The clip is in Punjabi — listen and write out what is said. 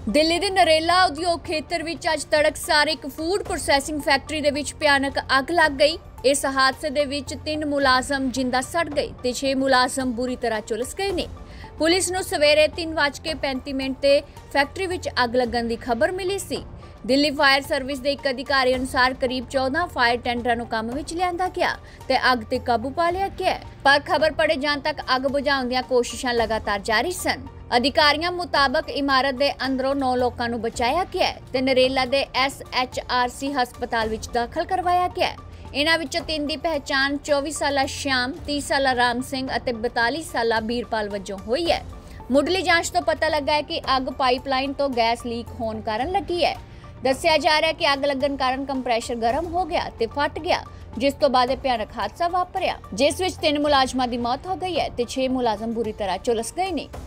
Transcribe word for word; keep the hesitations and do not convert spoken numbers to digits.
ਦਿੱਲੀ ਦੇ ਨਰੇਲਾ ਉਦਯੋਗ ਖੇਤਰ ਵਿੱਚ ਅੱਜ ਤੜਕਸਾਰ ਇੱਕ ਫੂਡ ਪ੍ਰੋਸੈਸਿੰਗ ਫੈਕਟਰੀ ਦੇ ਵਿੱਚ ਭਿਆਨਕ ਅੱਗ ਲੱਗ ਗਈ। ਇਸ ਹਾਦਸੇ ਦੇ ਵਿੱਚ ਤਿੰਨ ਮੁਲਾਜ਼ਮ ਜਿੰਦਾ ਸੜ ਗਏ ਤੇ ਛੇ ਮੁਲਾਜ਼ਮ ਬੁਰੀ ਤਰ੍ਹਾਂ ਝੁਲਸ ਗਏ ਨੇ। ਪੁਲਿਸ ਨੂੰ ਸਵੇਰੇ ਤਿੰਨ ਵੱਜ ਕੇ ਪੈਂਤੀ ਮਿੰਟ ਤੇ ਫੈਕਟਰੀ ਵਿੱਚ ਅੱਗ ਲੱਗਣ ਦੀ ਖਬਰ ਮਿਲੀ ਸੀ। ਦਿੱਲੀ ਫਾਇਰ ਸਰਵਿਸ ਦੇ ਇੱਕ ਅਧਿਕਾਰੀ ਅਨੁਸਾਰ ਕਰੀਬ ਚੌਦਾਂ ਫਾਇਰ ਟੈਂਡਰਾਂ ਨੂੰ ਕੰਮ ਵਿੱਚ ਲਿਆਂਦਾ ਗਿਆ ਤੇ ਅੱਗ ਤੇ ਕਾਬੂ ਪਾ ਲਿਆ ਗਿਆ, ਪਰ ਖਬਰ ਪੜੇ ਜਾਣ ਤੱਕ ਅੱਗ ਬੁਝਾਉਣ ਦੀਆਂ ਕੋਸ਼ਿਸ਼ਾਂ ਲਗਾਤਾਰ ਜਾਰੀ ਸਨ। ਅਧਿਕਾਰੀਆਂ ਮੁਤਾਬਕ ਇਮਾਰਤ ਦੇ ਅੰਦਰੋਂ ਨੌ ਲੋਕਾਂ ਨੂੰ ਬਚਾਇਆ ਗਿਆ ਤੇ ਨਰੇਲਾ ਦੇ ਐਸ ਐਚ ਆਰ ਸੀ ਹਸਪਤਾਲ ਵਿੱਚ ਦਾਖਲ ਕਰਵਾਇਆ ਗਿਆ। ਇਨ੍ਹਾਂ ਵਿੱਚੋਂ ਤਿੰਨ ਦੀ ਪਹਿਚਾਣ ਚੌਵੀ ਸਾਲਾ ਸ਼ਿਆਮ, ਤੀਹ ਸਾਲਾ ਰਾਮ ਸਿੰਘ ਅਤੇ ਬਤਾਲੀ ਸਾਲਾ ਬੀਰਪਾਲ ਵਜੋਂ ਹੋਈ ਹੈ। ਮੁੱਢਲੀ ਜਾਂਚ ਤੋਂ ਪਤਾ ਲੱਗਾ ਹੈ ਕਿ ਅੱਗ ਪਾਈਪਲਾਈਨ ਤੋਂ ਗੈਸ ਲੀਕ ਹੋਣ ਕਾਰਨ ਲੱਗੀ ਹੈ। ਦੱਸਿਆ ਜਾ ਰਿਹਾ ਹੈ ਕਿ ਅੱਗ ਲੱਗਣ ਕਾਰਨ ਕੰਪਰੈਸ਼ਰ ਗਰਮ ਹੋ ਗਿਆ ਤੇ ਫਟ ਗਿਆ, ਜਿਸ ਤੋਂ ਬਾਅਦ ਇਹ ਭਿਆਨਕ ਹਾਦਸਾ ਵਾਪਰਿਆ, ਜਿਸ ਵਿੱਚ ਤਿੰਨ ਮੁਲਾਜ਼ਮਾਂ ਦੀ ਮੌਤ ਹੋ ਗਈ ਹੈ ਤੇ ਛੇ ਮੁਲਾਜ਼ਮ ਬੁਰੀ ਤਰ੍ਹਾਂ ਝੁਲਸ ਗਏ ਨੇ।